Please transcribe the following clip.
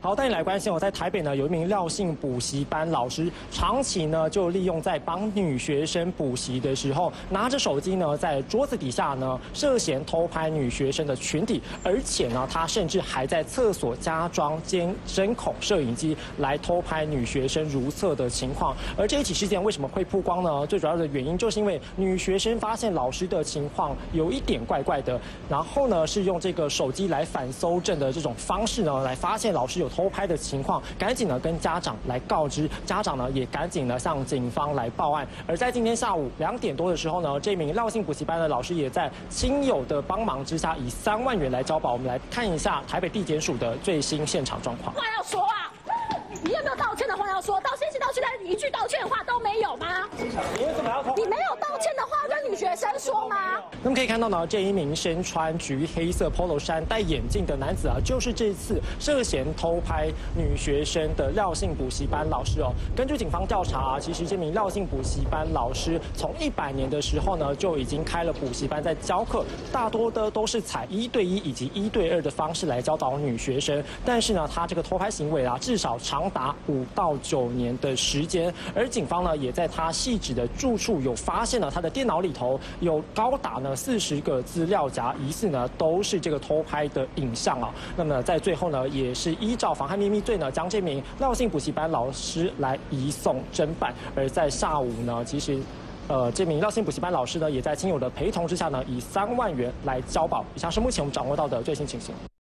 好，带你来关心在台北呢，有一名廖姓补习班老师，长期呢就利用在帮女学生补习的时候，拿着手机呢在桌子底下呢涉嫌偷拍女学生的裙底，而且呢他甚至还在厕所加装针孔摄影机来偷拍女学生如厕的情况。而这一起事件为什么会曝光呢？最主要的原因就是因为女学生发现老师的情况有一点怪怪的，然后呢是用这个手机来反搜证的这种方式呢，来发现老师有偷拍的情况，赶紧呢跟家长来告知，家长呢也赶紧呢向警方来报案。而在今天下午2点多的时候呢，这名廖姓补习班的老师也在亲友的帮忙之下，以3万元来交保。我们来看一下台北地检署的最新现场状况。 话要说啊，你有没有道歉的话要说？到现在一句道歉的话都没有吗？ 你为什么要偷？ 你没有道歉的话跟女学生说吗？ 那么可以看到呢，这一名身穿橘黑色 polo 衫、戴眼镜的男子啊，就是这次涉嫌偷拍女学生的廖姓补习班老师哦。根据警方调查其实这名廖姓补习班老师从100年的时候呢，就已经开了补习班在教课，大多的都是采1对1以及1对2的方式来教导女学生。但是呢，他这个偷拍行为至少长达5到9年的时间。而警方呢，也在他细致的住处有发现了他的电脑里头有高达40个资料夹，疑似呢都是这个偷拍的影像啊。那么在最后呢，也是依照妨害秘密罪呢，将这名廖姓补习班老师来移送侦办。而在下午呢，其实这名廖姓补习班老师呢，也在亲友的陪同之下呢，以3万元来交保。以上是目前我们掌握到的最新情形。